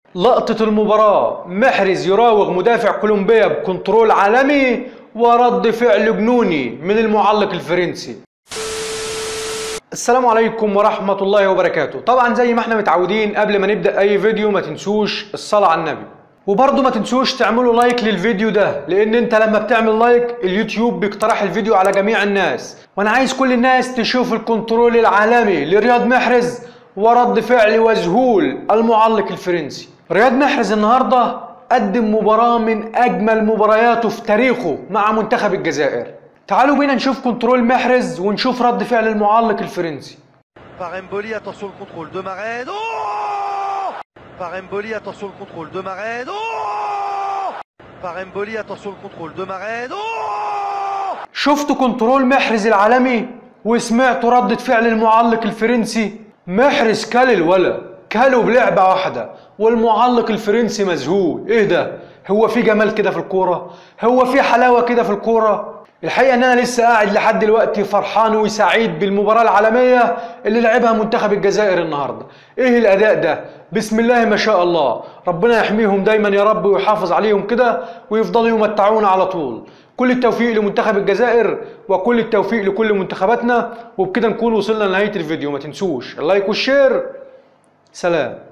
لقطة المباراة: محرز يراوغ مدافع كولومبيا بكنترول عالمي، ورد فعل جنوني من المعلق الفرنسي. السلام عليكم ورحمة الله وبركاته. طبعا زي ما احنا متعودين قبل ما نبدأ اي فيديو ما تنسوش الصلاة على النبي، وبرضه ما تنسوش تعملوا لايك للفيديو ده، لان انت لما بتعمل لايك اليوتيوب بيقترح الفيديو على جميع الناس، وانا عايز كل الناس تشوف الكنترول العالمي لرياض محرز ورد فعل وذهول المعلق الفرنسي. رياض محرز النهارده قدم مباراة من اجمل مبارياته في تاريخه مع منتخب الجزائر. تعالوا بينا نشوف كنترول محرز ونشوف رد فعل المعلق الفرنسي. Paremboli, attention le contrôle de Mared. Oh! Paremboli, attention le contrôle de Mared. Oh! Paremboli, attention le contrôle de Mared. Oh! شفتوا كنترول محرز العالمي وسمعتوا ردة فعل المعلق الفرنسي؟ محرز كل الولا كلوا بلعبة واحدة، والمعلق الفرنسي مذهول. ايه ده؟ هو في جمال كده في الكورة؟ هو في حلاوة كده في الكورة؟ الحقيقة ان انا لسه قاعد لحد دلوقتي فرحان وسعيد بالمباراة العالمية اللي لعبها منتخب الجزائر النهاردة. ايه الاداء ده؟ بسم الله ما شاء الله، ربنا يحميهم دايما يا رب ويحافظ عليهم كده ويفضلوا يمتعونا على طول. كل التوفيق لمنتخب الجزائر وكل التوفيق لكل منتخباتنا، وبكده نكون وصلنا لنهاية الفيديو. ما تنسوش اللايك والشير. سلام.